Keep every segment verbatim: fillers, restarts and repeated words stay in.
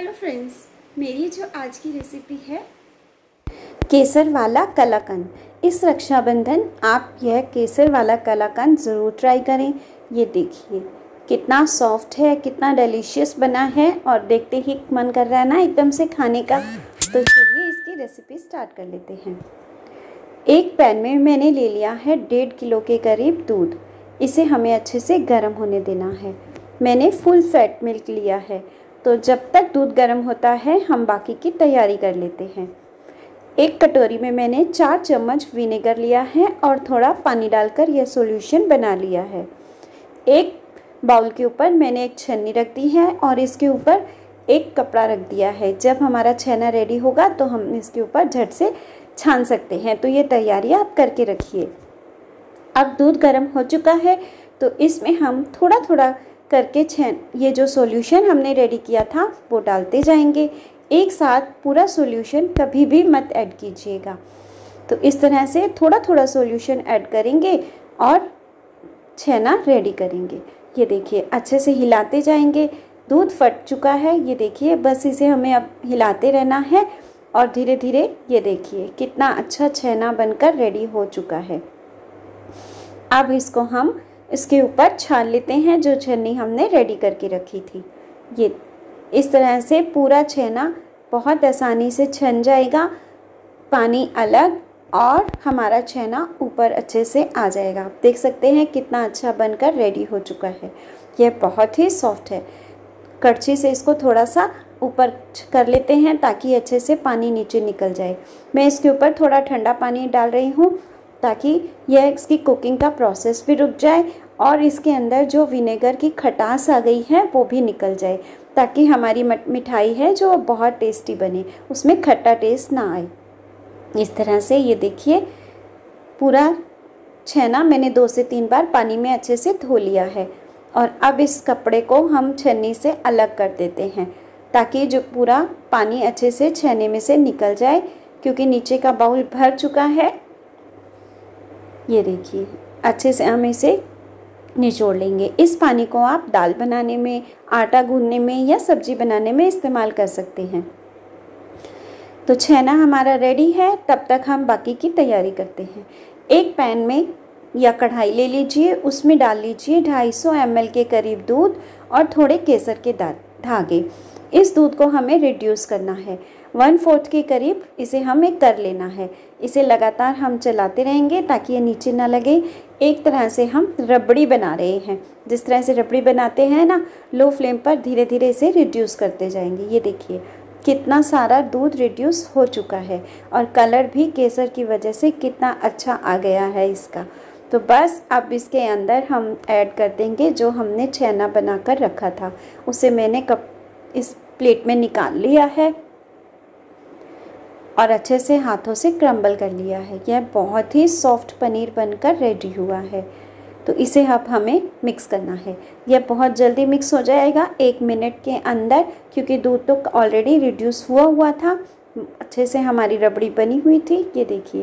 Hello friends, मेरी जो आज की रेसिपी है केसर वाला कलाकंद। इस रक्षाबंधन आप यह केसर वाला कलाकंद ज़रूर ट्राई करें। ये देखिए कितना सॉफ्ट है, कितना डिलीशियस बना है और देखते ही मन कर रहा है ना एकदम से खाने का। तो चलिए इसकी रेसिपी स्टार्ट कर लेते हैं। एक पैन में मैंने ले लिया है डेढ़ किलो के करीब दूध। इसे हमें अच्छे से गर्म होने देना है। मैंने फुल फैट मिल्क लिया है, तो जब तक दूध गर्म होता है हम बाकी की तैयारी कर लेते हैं। एक कटोरी में मैंने चार चम्मच विनेगर लिया है और थोड़ा पानी डालकर यह सॉल्यूशन बना लिया है। एक बाउल के ऊपर मैंने एक छन्नी रख दी है और इसके ऊपर एक कपड़ा रख दिया है। जब हमारा छेना रेडी होगा तो हम इसके ऊपर झट से छान सकते हैं। तो ये तैयारी आप करके रखिए। अब दूध गर्म हो चुका है तो इसमें हम थोड़ा थोड़ा करके छेन ये जो सॉल्यूशन हमने रेडी किया था वो डालते जाएंगे। एक साथ पूरा सॉल्यूशन कभी भी मत ऐड कीजिएगा। तो इस तरह से थोड़ा थोड़ा सॉल्यूशन ऐड करेंगे और छेना रेडी करेंगे। ये देखिए अच्छे से हिलाते जाएंगे। दूध फट चुका है, ये देखिए, बस इसे हमें अब हिलाते रहना है और धीरे धीरे ये देखिए कितना अच्छा छेना बनकर रेडी हो चुका है। अब इसको हम इसके ऊपर छान लेते हैं जो छन्नी हमने रेडी करके रखी थी। ये इस तरह से पूरा छेना बहुत आसानी से छन जाएगा, पानी अलग और हमारा छेना ऊपर अच्छे से आ जाएगा। आप देख सकते हैं कितना अच्छा बनकर रेडी हो चुका है। यह बहुत ही सॉफ्ट है। कड़छी से इसको थोड़ा सा ऊपर कर लेते हैं ताकि अच्छे से पानी नीचे निकल जाए। मैं इसके ऊपर थोड़ा ठंडा पानी डाल रही हूँ ताकि यह इसकी कुकिंग का प्रोसेस भी रुक जाए और इसके अंदर जो विनेगर की खटास आ गई है वो भी निकल जाए, ताकि हमारी मिठाई है जो बहुत टेस्टी बने, उसमें खट्टा टेस्ट ना आए। इस तरह से ये देखिए पूरा छेना मैंने दो से तीन बार पानी में अच्छे से धो लिया है और अब इस कपड़े को हम छन्नी से अलग कर देते हैं ताकि जो पूरा पानी अच्छे से छेने में से निकल जाए, क्योंकि नीचे का बाउल भर चुका है। ये देखिए अच्छे से हम इसे निचोड़ लेंगे। इस पानी को आप दाल बनाने में, आटा गूंदने में या सब्जी बनाने में इस्तेमाल कर सकते हैं। तो छेना हमारा रेडी है, तब तक हम बाकी की तैयारी करते हैं। एक पैन में या कढ़ाई ले लीजिए, उसमें डाल लीजिए ढाई सौ एम एल के करीब दूध और थोड़े केसर के धागे। इस दूध को हमें रिड्यूस करना है, वन फोर्थ के करीब इसे हमें कर लेना है। इसे लगातार हम चलाते रहेंगे ताकि ये नीचे ना लगे। एक तरह से हम रबड़ी बना रहे हैं, जिस तरह से रबड़ी बनाते हैं ना, लो फ्लेम पर धीरे धीरे इसे रिड्यूस करते जाएंगे। ये देखिए कितना सारा दूध रिड्यूस हो चुका है और कलर भी केसर की वजह से कितना अच्छा आ गया है इसका। तो बस अब इसके अंदर हम ऐड कर देंगे जो हमने छेना बनाकर रखा था, उसे मैंने कप इस प्लेट में निकाल लिया है और अच्छे से हाथों से क्रम्बल कर लिया है। यह बहुत ही सॉफ्ट पनीर बनकर रेडी हुआ है। तो इसे अब हमें मिक्स करना है। यह बहुत जल्दी मिक्स हो जाएगा, एक मिनट के अंदर, क्योंकि दूध तो ऑलरेडी रिड्यूस हुआ हुआ था। अच्छे से हमारी रबड़ी बनी हुई थी। ये देखिए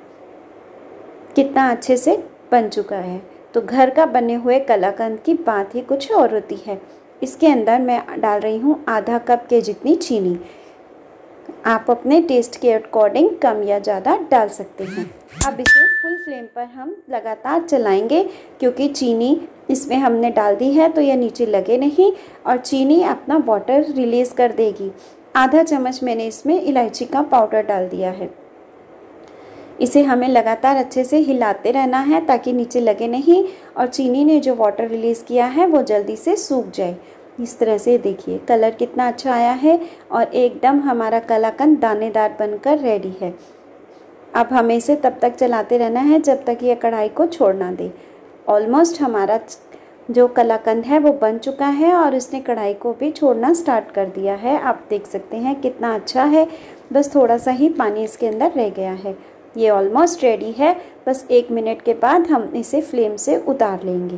कितना अच्छे से बन चुका है। तो घर का बने हुए कलाकंद की बात ही कुछ और होती है। इसके अंदर मैं डाल रही हूँ आधा कप के जितनी चीनी। आप अपने टेस्ट के अकॉर्डिंग कम या ज़्यादा डाल सकते हैं। अब इसे फुल फ्लेम पर हम लगातार चलाएंगे, क्योंकि चीनी इसमें हमने डाल दी है तो यह नीचे लगे नहीं और चीनी अपना वाटर रिलीज़ कर देगी। आधा चम्मच मैंने इसमें इलायची का पाउडर डाल दिया है। इसे हमें लगातार अच्छे से हिलाते रहना है ताकि नीचे लगे नहीं और चीनी ने जो वाटर रिलीज़ किया है वो जल्दी से सूख जाए। इस तरह से देखिए कलर कितना अच्छा आया है और एकदम हमारा कलाकंद दानेदार बनकर रेडी है। अब हमें इसे तब तक चलाते रहना है जब तक ये कढ़ाई को छोड़ ना दे। ऑलमोस्ट हमारा जो कलाकंद है वो बन चुका है और इसने कढ़ाई को भी छोड़ना स्टार्ट कर दिया है। आप देख सकते हैं कितना अच्छा है, बस थोड़ा सा ही पानी इसके अंदर रह गया है। ये ऑलमोस्ट रेडी है। बस एक मिनट के बाद हम इसे फ्लेम से उतार लेंगे।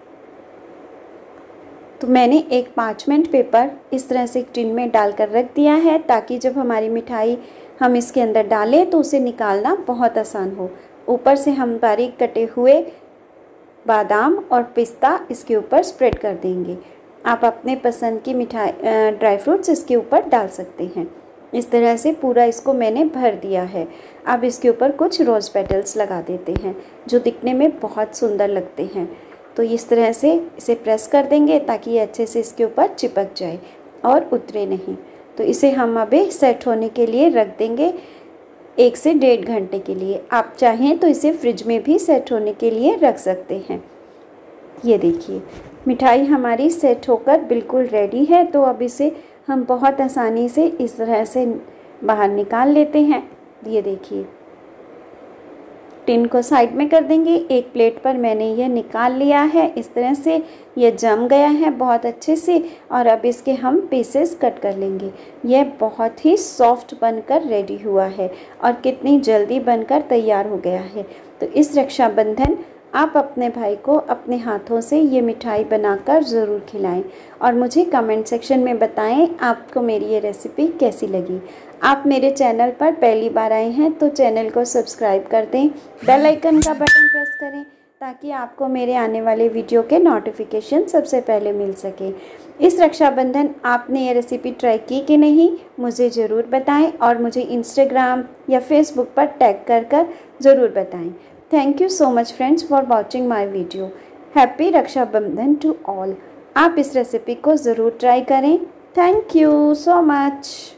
तो मैंने एक पार्चमेंट पेपर इस तरह से एक टिन में डालकर रख दिया है ताकि जब हमारी मिठाई हम इसके अंदर डालें तो उसे निकालना बहुत आसान हो। ऊपर से हम बारीक कटे हुए बादाम और पिस्ता इसके ऊपर स्प्रेड कर देंगे। आप अपने पसंद की मिठाई ड्राई फ्रूट्स इसके ऊपर डाल सकते हैं। इस तरह से पूरा इसको मैंने भर दिया है। अब इसके ऊपर कुछ रोज़ पेटल्स लगा देते हैं जो दिखने में बहुत सुंदर लगते हैं। तो इस तरह से इसे प्रेस कर देंगे ताकि ये अच्छे से इसके ऊपर चिपक जाए और उतरे नहीं। तो इसे हम अभी सेट होने के लिए रख देंगे एक से डेढ़ घंटे के लिए। आप चाहें तो इसे फ्रिज में भी सेट होने के लिए रख सकते हैं। ये देखिए मिठाई हमारी सेट होकर बिल्कुल रेडी है। तो अब इसे हम बहुत आसानी से इस तरह से बाहर निकाल लेते हैं। ये देखिए टिन को साइड में कर देंगे। एक प्लेट पर मैंने यह निकाल लिया है। इस तरह से यह जम गया है बहुत अच्छे से। और अब इसके हम पीसेस कट कर लेंगे। यह बहुत ही सॉफ्ट बनकर रेडी हुआ है और कितनी जल्दी बनकर तैयार हो गया है। तो इस रक्षाबंधन आप अपने भाई को अपने हाथों से ये मिठाई बनाकर ज़रूर खिलाएं और मुझे कमेंट सेक्शन में बताएं आपको मेरी ये रेसिपी कैसी लगी। आप मेरे चैनल पर पहली बार आए हैं तो चैनल को सब्सक्राइब कर दें, बेल आइकन का बटन प्रेस करें ताकि आपको मेरे आने वाले वीडियो के नोटिफिकेशन सबसे पहले मिल सके। इस रक्षाबंधन आपने ये रेसिपी ट्राई की कि नहीं मुझे ज़रूर बताएं और मुझे इंस्टाग्राम या फेसबुक पर टैग कर कर ज़रूर बताएं। Thank you so much friends for watching my video. Happy Rakshabandhan to all. आप इस रेसिपी को ज़रूर ट्राई करें। Thank you so much.